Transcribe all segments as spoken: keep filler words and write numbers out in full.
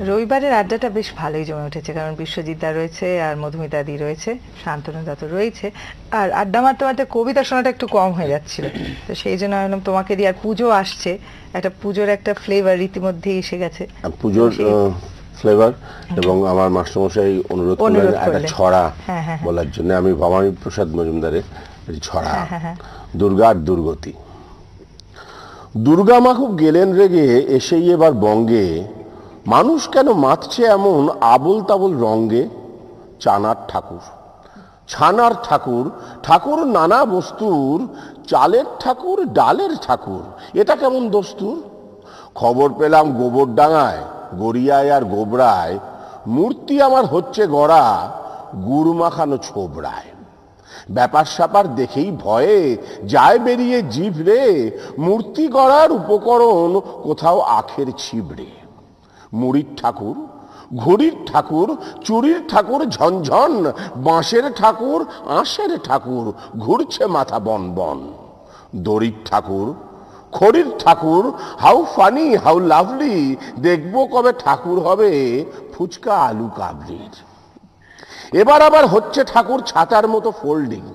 রবিবারের আড্ডাটা বেশ ভালোই জমে উঠেছে, কারণ বিশ্বজিৎ দা রয়েছে আর মধুমিতা দি রয়েছে, শান্তনু দা তো রয়েছে, আর আড্ডা মারতে মারতে কবিতা শোনাটা একটু কম হয়ে যাচ্ছিল, তো সেই জন্য আমি তোমাকে দিয়ে, আর পুজো আসছে, একটা পুজোর একটা ফ্লেভার ইতিমধ্যেই এসে গেছে, পুজোর ফ্লেভার, এবং আমার মাস্টারমশাই অনুরোধ করলেন একটা ছড়া বলার জন্য। আমি ভবানী প্রসাদ মজুমদারের ছড়া, দুর্গা আর দুর্গতি। দুর্গা মা খুব গেলেন রেগে, এসেই এবার বঙ্গে, মানুষ কেন মাতছে এমন আবল তাবল রঙ্গে। চানার ঠাকুর, ছানার ঠাকুর, ঠাকুর নানা বস্তুর, চালের ঠাকুর, ডালের ঠাকুর, এটা কেমন দস্তুর। খবর পেলাম গোবর ডাঙায়, গড়িয়ায় আর গোবরায়, মূর্তি আমার হচ্ছে গড়া, গুড় মাখানো ছোবড়ায়। ব্যাপার স্যাপার দেখেই ভয়ে যায় বেরিয়ে জিভ রে, মূর্তি গড়ার উপকরণ কোথাও আখের ছিবড়ে। মুড়ির ঠাকুর, ঘুড়ির ঠাকুর, চুরির ঠাকুর ঝনঝন, বাঁশের ঠাকুর, আঁশের ঠাকুর, ঘুরছে মাথা বন বন। দড়ির ঠাকুর, খড়ির ঠাকুর, হাউ ফানি হাউ লাভলি, দেখবো কবে ঠাকুর হবে ফুচকা আলু কাবলির। এবার আবার হচ্ছে ঠাকুর ছাতার মতো ফোল্ডিং,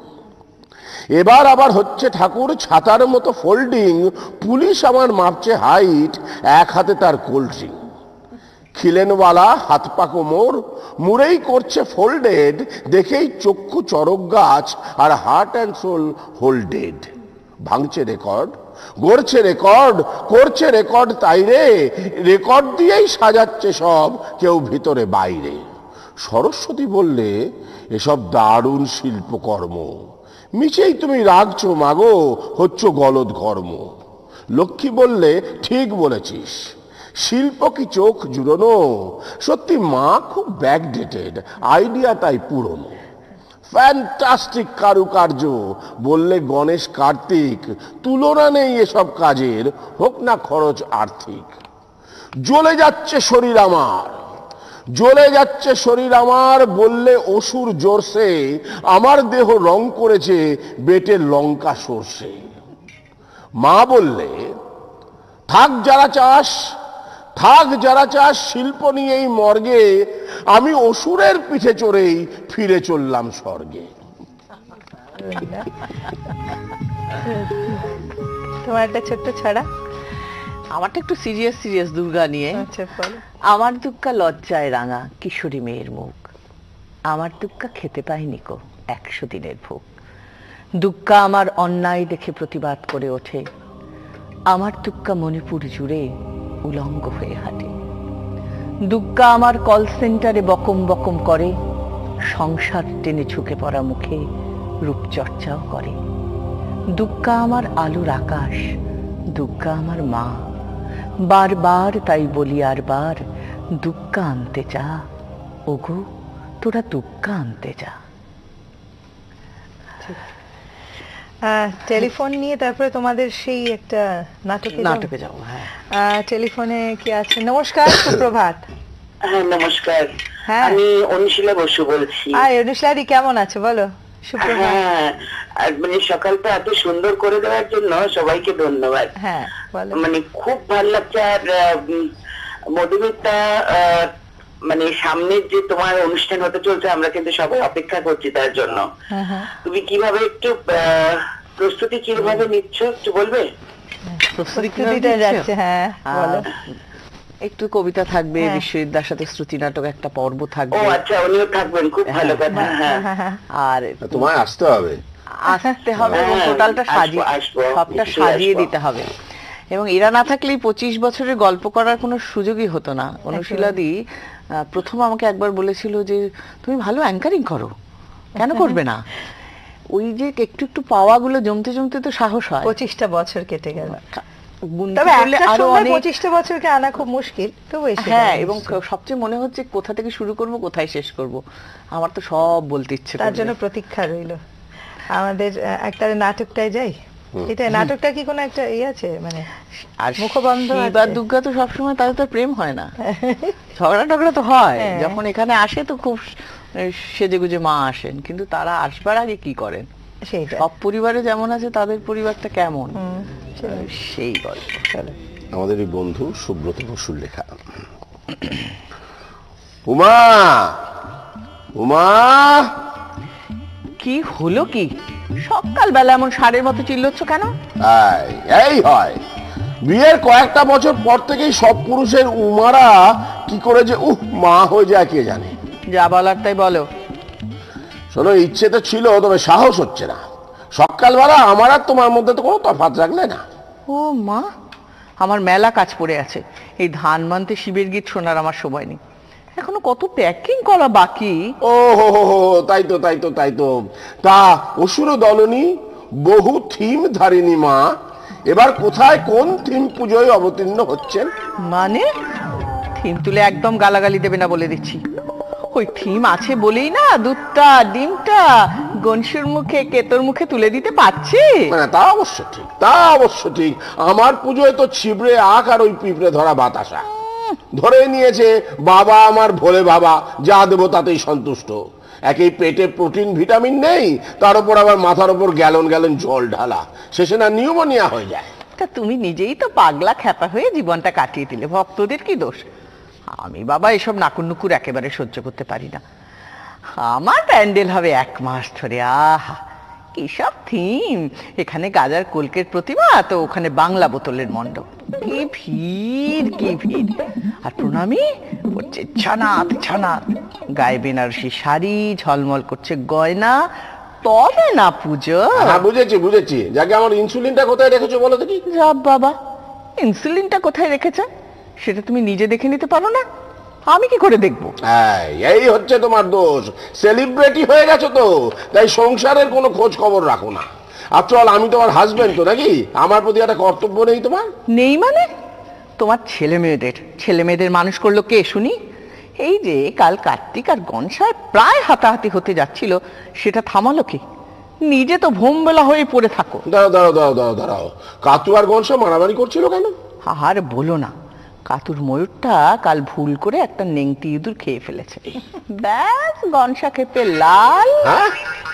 এবার আবার হচ্ছে ঠাকুর ছাতার মতো ফোল্ডিং, পুলিশ আমার মাপছে হাইট, এক হাতে তার কোল্ড ড্রিঙ্ক। খিলেনওয়ালা হাত পা কোমর, মুড়েই করছে ফোল্ডেড, দেখেই চক্ষু চরক গাছ, আর হার্ট অ্যান্ড সোল হোল্ডেড। ভাঙছে রেকর্ড, গড়ছে রেকর্ড, করছে রেকর্ড, তাই রে রেকর্ড দিয়েই সাজাচ্ছে সব, কেউ ভিতরে বাইরে। সরস্বতী বললে, এসব দারুণ শিল্পকর্ম, মিছেই তুমি রাখছো মাগো, হচ্ছ গলদ কর্ম। লক্ষ্মী বললে, ঠিক বলেছিস, শিল্প কি চোখ জুড়োনো, সত্যি মা খুব ব্যাকডেটেড, আইডিয়া তাই পুরনো। ফ্যান্টাস্টিক কারুকার্য, বললে গণেশ কার্তিক, তুলনা নেই এসব কাজের, হোক না খরচ আর্থিক। জ্বলে যাচ্ছে শরীর আমার, জ্বলে যাচ্ছে শরীর আমার, বললে অসুর জোরসে, আমার দেহ রং করেছে বেটে লঙ্কা সর্ষে। মা বললে, থাক যারা চাস, থাক যারা চাস শিল্প নিয়েই মর্গে, আমি অসুরের পিঠে চড়েই ফিরে চললাম স্বর্গে। তোমার একটা ছোট্ট ছড়া। আমারটা একটু সিরিয়াস সিরিয়াস দুর্গা নিয়ে। আমার দুঃখা লজ্জায় রাঙা কিশোরী মেয়ের মুখ, আমার দুঃখা খেতে পাইনি কো একশো দিনের ভোগ। দুঃখা আমার অন্যায় দেখে প্রতিবাদ করে ওঠে, আমার দুঃখা মণিপুর জুড়ে উলঙ্গ হয়ে হাঁটে। দুঃখা আমার কল সেন্টারে বকম বকম করে, সংসার টেনে ঝুঁকে পড়া মুখে রূপচর্চাও করে। দুঃখা আমার আলোর আকাশ, দুঃখা আমার মা, বারবার তাই বলি আর বার, দুঃখা আনতে যা ওগো তোরা, দুঃখা আনতে যা। টেলিফোন নিয়ে তারপরে তোমাদের সেই একটা নাটকে নাটকে যাবো। হ্যাঁ, টেলিফোনে কি আছে? নমস্কার, সুপ্রভাত। হ্যাঁ নমস্কার, আমি অনুশীলা বসু বলছি। হ্যাঁ অনুশীলাদি, কেমন আছো বলো? সুপ্রভাত। হ্যাঁ, মানে সকালটা এত সুন্দর করে দেওয়ার জন্য সবাইকে ধন্যবাদ। হ্যাঁ বলো। মানে খুব ভালো লাগছে। আর মধুমিতা, মানে সামনের যে তোমার অনুষ্ঠান হতে চলছে, আমরা কিন্তু সবাই অপেক্ষা করছি তার জন্য। তুমি কিভাবে একটু প্রস্তুতি কিভাবে নিচ্ছ একটু বলবে? প্রস্তুতিটা যাচ্ছে। হ্যাঁ বলো। একটু কবিতা থাকবে, বিশ্বজিৎদার সাথে শ্রুতি নাটক একটা পর্ব থাকবে। ও আচ্ছা, উনিও থাকবেন, খুব ভালো কথা। হ্যাঁ, আর তোমায় আসতে হবে, আসতে হবে এবং টোটালটা সাজিয়ে, সবটা সাজিয়ে দিতে হবে। এবং এরা না থাকলেই পঁচিশ বছরের গল্প করার কোনো সুযোগই হতো না। অনুশীলাদি প্রথম আমাকে একবার বলেছিল যে তুমি ভালো অ্যাঙ্কারিং করো, কেন করবে না? ওই যে একটু একটু পাওয়াগুলো জমতে জমতে তো সাহস হয়। পঁচিশটা বছর কেটে গেল, পঁচিশটা বছরকে আনা খুব মুশকিল। হ্যাঁ, এবং সবচেয়ে মনে হচ্ছে কোথা থেকে শুরু করব, কোথায় শেষ করব। আমার তো সব বলতে ইচ্ছে, তার জন্য প্রতীক্ষা রইল। আমাদের একটা নাটকটায় যাই। এটা নাটকটা কি কোনো একটা এই আছে, মানে আর মুখবন্ধ? এবার দুর্গা তো সবসময় তাদের তো প্রেম হয় না, ঝগড়া টগড়া তো হয়। যখন এখানে আসে তো খুব সেজে গুজে মা আসেন, কিন্তু তারা আসবার আগে কি করেন, সব পরিবারে যেমন আছে তাদের পরিবারটা কেমন, সেই গল্প। আমাদের এই বন্ধু সুব্রত বসুর লেখা। উমা, উমা, কি হলো কি? সকালবেলা এমন ষাঁড়ের মতো চিল্লচ্ছ কেন? এই, এই হয় বিয়ের কয়েকটা বছর পর থেকেই সব পুরুষের উমারা কি করে যে উহ মা হয়ে যায় কে জানে। যা বলার তাই বলো। শোনো, ইচ্ছে তো ছিল, তবে সাহস হচ্ছে না। সকালবেলা আমার আর তোমার মধ্যে তো কোনো তফাৎ রাখলে না। ও মা, আমার মেলা কাজ পড়ে আছে। এই ধান মানতে শিবের গীত শোনার আমার সময় নেই। এখনো কত প্যাকিং করা বাকি। ও হো হো হো, তাই তো তাই তো তাই তো তা অসুর দলনী বহু থিম ধারিণী মা এবার কোথায় কোন থিম পুজোয় অবতীর্ণ হচ্ছেন? মানে থিম তুলে একদম গালাগালি দেবে না বলে দিচ্ছি। ওই থিম আছে বলেই না দুধটা ডিমটা গনসুর মুখে কেতর মুখে তুলে দিতে পারছি। মানে তা অবশ্য ঠিক, তা অবশ্য ঠিক। আমার পুজোয় তো ছিবড়ে আখ আর ওই পিঁপড়ে ধরা বাতাসা ধরে নিয়েছে বাবা আমার ভোলে বাবা, যা দেবো তাতেই সন্তুষ্ট। একই পেটে প্রোটিন ভিটামিন নেই, তার উপর আবার মাথার উপর গ্যালন গ্যালন জল ঢালা, শেষে না নিউমোনিয়া হয়ে যায়। তা তুমি নিজেই তো পাগলা খ্যাপা হয়ে জীবনটা কাটিয়ে দিলে, ভক্তদের কি দোষ? আমি বাবা এসব নাকুর নুকুর একেবারে সহ্য করতে পারি না। আমার প্যান্ডেল হবে এক মাস ধরে। আহা কি সব থিম! এখানে গাজার কলকের প্রতিমা, তো ওখানে বাংলা বোতলের মণ্ডপ। কি ভিড়, কি ভিড়! আর প্রণামী পড়ছে ছানাত ছানাত, গায়ে বেনারসি শাড়ি, ঝলমল করছে গয়না, তবে না পুজো। হ্যাঁ বুঝেছি বুঝেছি। যাকে আমার ইনসুলিনটা কোথায় রেখেছো বলো দেখি? যাব বাবা, ইনসুলিনটা কোথায় রেখেছে সেটা তুমি নিজে দেখে নিতে পারো না? আমি কি করে দেখবো? এই হচ্ছে তোমার দোষ। সেলিব্রিটি হয়ে গেছো তো, তাই সংসারের কোনো খোঁজ খবর রাখো না। আফটার অল আমি তোমার হাজবেন্ড তো, নাকি? আমার প্রতি একটা কর্তব্য নেই তোমার? নেই মানে? তোমার ছেলে মেয়েদের ছেলে মেয়েদের মানুষ করলো কে শুনি? এই যে কাল কার্তিক আর গনসায় প্রায় হাতাহাতি হতে যাচ্ছিল, সেটা থামালো কি? নিজে তো ভোমবেলা হয়ে পড়ে থাকো। দাঁড়াও দাঁড়াও দাঁড়াও দাঁড়াও দাঁড়াও কাতু আর গনসা মারামারি করছিল কেন? আর বলো না, কাতুর ময়ূরটা কাল ভুল করে একটা নেংটি ইঁদুর খেয়ে ফেলেছে। ব্যাস গনসা খেপে লাল। হ্যাঁ,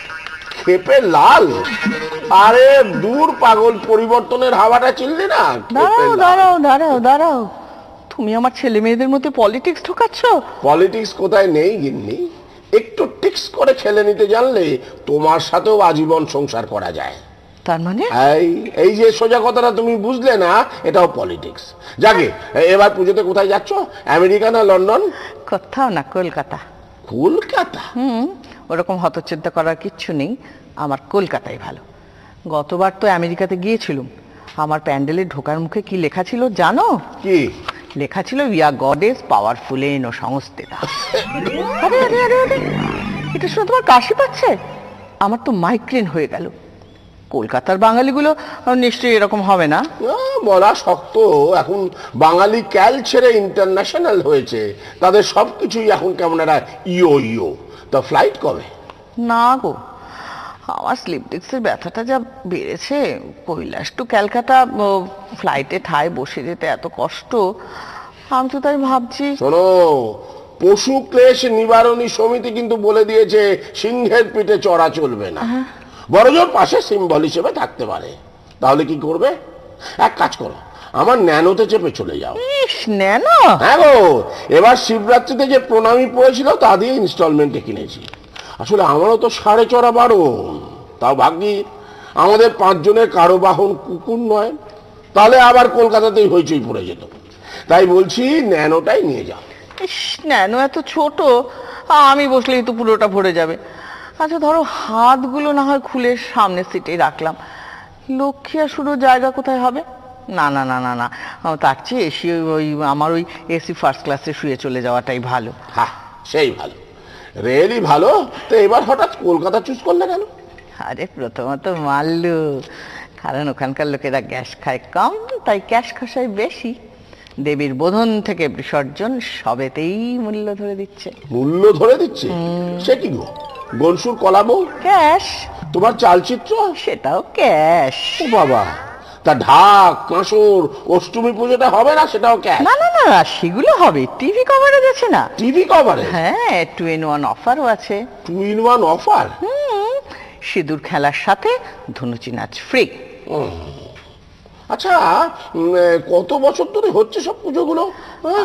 খেপে লাল? আরে দূর পাগল, পরিবর্তনের হাওয়াটা চিনলি না? দাঁড়াও দাঁড়াও দাঁড়াও দাঁড়াও, তুমি আমার ছেলে মেয়েদের মধ্যে পলিটিক্স ঢোকাচ্ছ। পলিটিক্স কোথায় নেই গিন্নি। একটু টিক্স করে খেলে নিতে জানলে তোমার সাথেও আজীবন সংসার করা যায়। তার মানে এই এই যে সোজা কথাটা তুমি বুঝলে না, এটাও পলিটিক্স। যাকে এবার পুজোতে কোথায় যাচ্ছ? আমেরিকা না লন্ডন? কোথাও না, কলকাতা। কলকাতা? হুম, ওরকম হতচিন্তা করার কিচ্ছু নেই, আমার কলকাতাই ভালো। গতবার তো আমেরিকাতে গিয়েছিলাম, আমার প্যান্ডেলে ঢোকার মুখে কি লেখা ছিল জানো? কি লেখা ছিল? We are goddess powerful in ও সংস্থিতা। আরে আরে আরে আরে, এটা শুনে তোমার কাশি পাচ্ছে? আমার তো মাইগ্রেন হয়ে গেল। কলকাতার বাঙালিগুলো নিশ্চয়ই এরকম হবে না। আহ, বলা শক্ত। এখন বাঙালি ক্যাল ছেড়ে ইন্টারন্যাশনাল হয়েছে, তাদের সবকিছুই এখন কেমন একটা ইও ইও। তা ফ্লাইট কবে? না গো, আমার স্লিপ ডিস্কের ব্যথাটা যা বেড়েছে, কৈলাস টু ক্যালকাটা ফ্লাইটে ঠায় বসে যেতে এত কষ্ট। আমি তো তাই ভাবছি। শোনো, পশু ক্লেশ নিবারণী সমিতি কিন্তু বলে দিয়েছে সিংহের পিঠে চড়া চলবে না, বড়জোর পাশে সিম্বল হিসেবে থাকতে পারে। তাহলে কি করবে? এক কাজ করো, আমার ন্যানোতে চেপে চলে যাও। ইস, ন্যানো? হ্যাঁ গো, এবার শিবরাত্রিতে যে প্রণামী পড়েছিল তা দিয়ে ইনস্টলমেন্টে কিনেছি। আসলে আমারও তো সাড়ে চড়া বারণ, তাও ভাগ্যি আমাদের পাঁচজনের কারো বাহন কুকুর নয়, তাহলে আবার কলকাতাতেই হইচই পড়ে যেত। তাই বলছি ন্যানোটাই নিয়ে যাও। ইস, ন্যানো এত ছোট, আমি বসলেই তো পুরোটা ভরে যাবে। আচ্ছা ধরো হাতগুলো না হয় খুলে সামনের সিটে রাখলাম, লক্ষ্মী আর শুরু জায়গা কোথায় হবে? না না না না না, তার চেয়ে এসি ওই আমার ওই এসি ফার্স্ট ক্লাসে শুয়ে চলে যাওয়াটাই ভালো। হ্যাঁ সেই ভালো, রেলই ভালো। তো এবার হঠাৎ কলকাতা চুজ করলে কেন? আরে প্রথমত মারলু, কারণ ওখানকার লোকেরা গ্যাস খায় কম, তাই ক্যাশ খসায় বেশি। দেবীর বোধন থেকে বিসর্জন সবেতেই মূল্য ধরে দিচ্ছে। মূল্য ধরে দিচ্ছে? সে কি গো, গনসুর কলাবো ক্যাশ? তোমার চালচিত্র সেটাও ক্যাশ। ও বাবা, তা ঢাক কাঁসর অষ্টমী পুজোটা হবে না? সেটাও ক্যাশ? না না না, সেগুলো হবে টিভি কভারেজ আছে না? টিভি কভারে? হ্যাঁ, টু ইন ওয়ান অফারও আছে। Two in one offer? হুম, সিঁদুর খেলার সাথে ধনুচি নাচ ফ্রি। আচ্ছা, উম, কত বছর ধরে হচ্ছে সব পুজোগুলো? হ্যাঁ?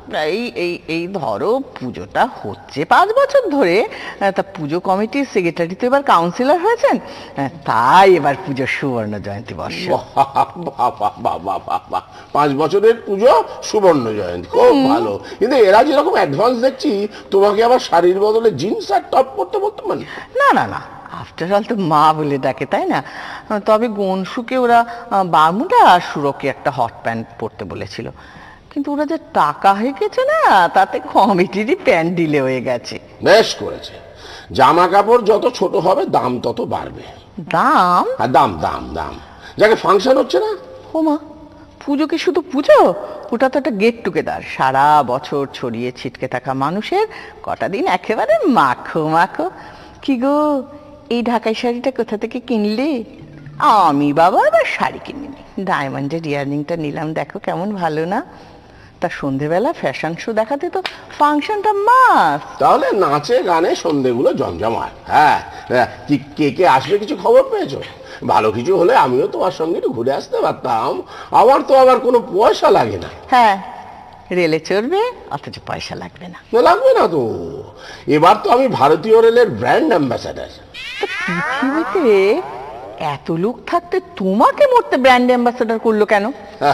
এই এই এই ধরো পুজোটা হচ্ছে পাঁচ বছর ধরে, আহ, তা পুজো কমিটির সেক্রেটারি তো এবার কাউন্সিলর হয়েছেন, আহ, তাই এবার পুজোর সুবর্ণ জয়ন্তী বর্ষ। বাহ, বাহ, বাহ, বাহ, বাহ, বাহ। পাঁচ বছরের পুজো সুবর্ণ জয়ন্তী, খুব ভালো। কিন্তু এরা যেরকম অ্যাডভান্স দেখছি, তোমাকে আবার শাড়ির বদলে জিন্স আর টপ পরতে বলতে মানে? না না না, আফটার অল তো মা বলে ডাকে, তাই না? তবে গনসুকে ওরা বারমুডা আর সুরকে একটা হট প্যান্ট পরতে বলেছিল, কিন্তু ওরা যে টাকা হয়ে গেছে না, তাতে কমিটিরই প্যান্ট ডিলে হয়ে গেছে। বেশ করেছে, জামা কাপড় যত ছোট হবে দাম তত বাড়বে। দাম? আর দাম দাম দাম যাকে ফাংশন হচ্ছে না। ও মা, পুজো কি শুধু পুজো? ওটা তো একটা গেট টুগেদার, সারা বছর ছড়িয়ে ছিটকে থাকা মানুষের কটা দিন একেবারে মাখো মাখো। কি গো, এই ঢাকাই শাড়িটা কোথা থেকে কিনলে? আমি বাবা আবার শাড়ি কিনিনি, ডায়মন্ডের ইয়াররিংটা নিলাম, দেখো কেমন ভালো না? তা সন্ধেবেলা ফ্যাশন শো দেখাতে তো ফাংশনটা মাস। তাহলে নাচে গানে সন্ধেগুলো জমজমাট। হ্যাঁ, হ্যাঁ, কি কে কে আসবে কিছু খবর পেয়েছো? ভালো কিছু হলে আমিও তোমার সঙ্গে একটু ঘুরে আসতে পারতাম, আমার তো আবার কোনো পয়সা লাগে না। হ্যাঁ, রেলে চড়বে অথচ পয়সা লাগবে না। না, লাগবে না তো। এবার তো আমি ভারতীয় রেলের ব্র্যান্ড অ্যাম্বাসাডার। পৃথিবীতে এত লোক থাকতে তোমাকে মরতে ব্র্যান্ড অ্যাম্বাসাডার করলো কেন?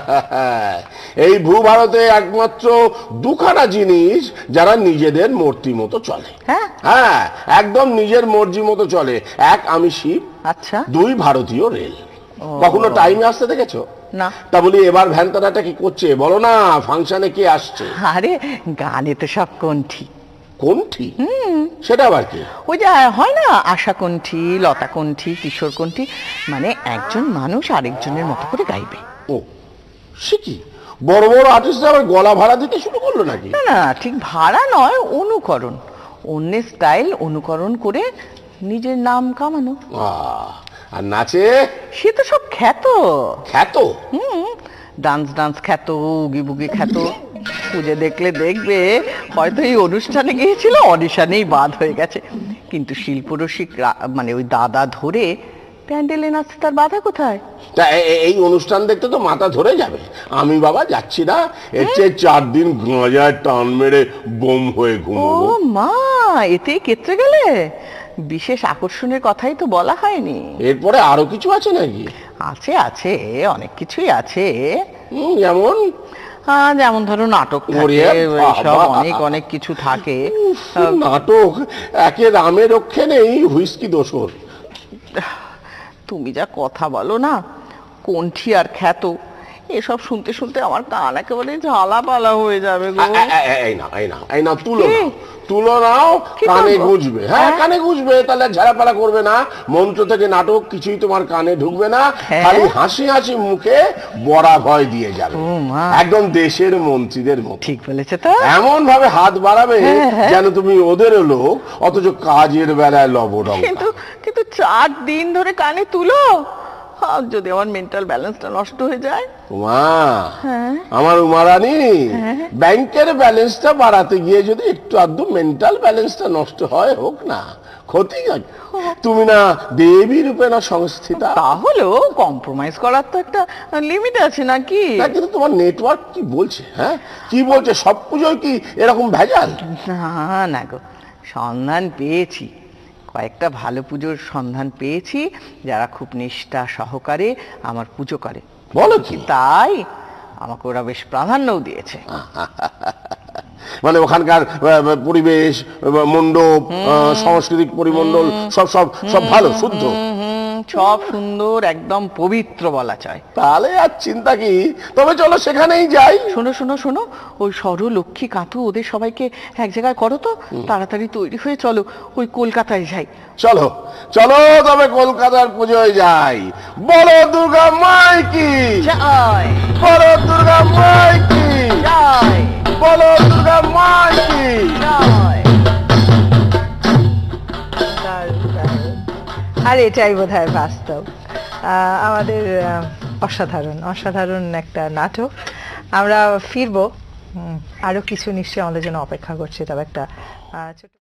এই ভূভারতে একমাত্র দুখানা জিনিস যারা নিজেদের মূর্তি মতো চলে। হ্যাঁ হ্যাঁ, একদম নিজের মর্জি মতো চলে। এক আমি শিব, আচ্ছা, দুই ভারতীয় রেল। কখনো টাইমে আসতে দেখেছো? না। তা বলি এবার ভ্যানতানাটা কি করছে বলো না? ফাংশনে কে আসছে? আরে গানে তো সব কণ্ঠী। কোনটি? সেটা আবার কি? ওই যে হয় না, আশা কণ্ঠী, লতা কণ্ঠী, কিশোর কণ্ঠী, মানে একজন মানুষ আরেকজনের মতো করে গাইবে। ও, সে কি বড় বড় আর্টিস্ট আবার গলা ভাড়া দিতে শুরু করলো নাকি? না না, ঠিক ভাড়া নয়, অনুকরণ। অন্যের স্টাইল অনুকরণ করে নিজের নাম কামানো। আহ, আর নাচে? সে তো সব খ্যাত। খ্যাত? হুম, ডান্স ডান্স খ্যাত, উগি বুগি খ্যাত। খুঁজে দেখলে দেখবে হয়তো এই অনুষ্ঠানে গিয়েছিল, অডিশনেই বাদ হয়ে গেছে, কিন্তু শিল্পরসিক মানে ওই দাদা ধরে প্যান্ডেলে নাচতে তার বাধা কোথায়? তা এ- এ- এই অনুষ্ঠান দেখতে তো মাথা ধরে যাবে। আমি বাবা যাচ্ছি না, এর চেয়ে চার দিন গাঁজায় টান মেরে বোম হয়ে ও ঘুমবো। মা, এতেই কেটে গেলে? বিশেষ আকর্ষণের কথাই তো বলা হয়নি। এরপরে আরো কিছু আছে নাকি? আছে আছে, অনেক কিছুই আছে। হুম, যেমন? আহ, যেমন ধরো নাটক ওরে থাকে, সব বাবা! অনেক অনেক কিছু থাকে। নাটক? একে রামে রক্ষে নেই, হুইস্কি দোসর। তুমি যা কথা বলো না, কণ্ঠী আর খ্যাত, এসব শুনতে শুনতে আমার কান একেবারে ঝালা পালা হয়ে যাবে গো। এ- এ- এ- এই না এই না এই না তুলো কি? নাও, তুলো নাও, কি কানে করবো? গুঁজবে। হ্যাঁ, হ্যাঁ? কানে গুঁজবে, তাহলে ঝাড়াপালা করবে না। মন্ত্র থেকে নাটক কিছুই তোমার কানে ঢুকবে না, হ্যাঁ? খালি হাসি হাসি মুখে বড়া ভয় দিয়ে যাবে, ও মা। একদম দেশের মন্ত্রীদের মতো। ঠিক বলেছে তো। এমন ভাবে হাত বাড়াবে হ্যাঁ, হ্যাঁ। যেন তুমি ওদের লোক, অথচ কাজের বেলায় লবডঙ্কা। কিন্তু কিন্তু চার দিন ধরে কানে তুলো, আর যদি আমার মেন্টাল ব্যালেন্সটা নষ্ট হয়ে যায়? উমা, হ্যাঁ? আমার উমারানি, ব্যাংকের ব্যালেন্সটা বাড়াতে গিয়ে যদি একটু আধটু মেন্টাল ব্যালেন্সটা নষ্ট হয়, হোক না, ক্ষতি কি? তুমি না দেবী রূপে না সংস্থিতা? তাহলেও কম্প্রোমাইজ করার তো একটা লিমিট আছে নাকি? না, কিন্তু তোমার নেটওয়ার্ক কি বলছে? হ্যাঁ, কি বলছে? সব পুজোয় কি এরকম ভেজাল? না না গো, সন্ধান পেয়েছি, কয়েকটা ভালো পুজোর সন্ধান পেয়েছি, যারা খুব নিষ্ঠা সহকারে আমার পুজো করে। বলো কি? তাই আমাকে ওরা বেশ প্রাধান্যও দিয়েছে। মানে ওখানকার আহ, পরিবেশ, আহ, মণ্ডপ, আহ, সাংস্কৃতিক পরিমণ্ডল সব সব সব ভালো, শুদ্ধ? হুম, হুম, সব সুন্দর, একদম পবিত্র বলা যায়। তাহলে আর চিন্তা কি? তবে চলো সেখানেই যাই। শোনো শোনো শোনো, ওই সর, লক্ষ্মী, কাতু, ওদের সবাইকে এক জায়গায় করো তো, তাড়াতাড়ি তৈরি হয়ে চলো, ওই কলকাতায় যাই। চলো চলো, তবে কলকাতার পুজোয় যাই। বলো দুর্গা মাই কি জয় বলো, দুর্গা মাই কি জয় বলো, দুর্গা মাই কি। জয়। দারুণ, দারুণ। আর এটাই বোধহয় বাস্তব। আহ, আমাদের আহ, অসাধারণ অসাধারণ একটা নাটক। আমরা ফিরবো, উম, আরো কিছু নিশ্চয়ই আমাদের জন্য অপেক্ষা করছে। তবে একটা আহ, ছোট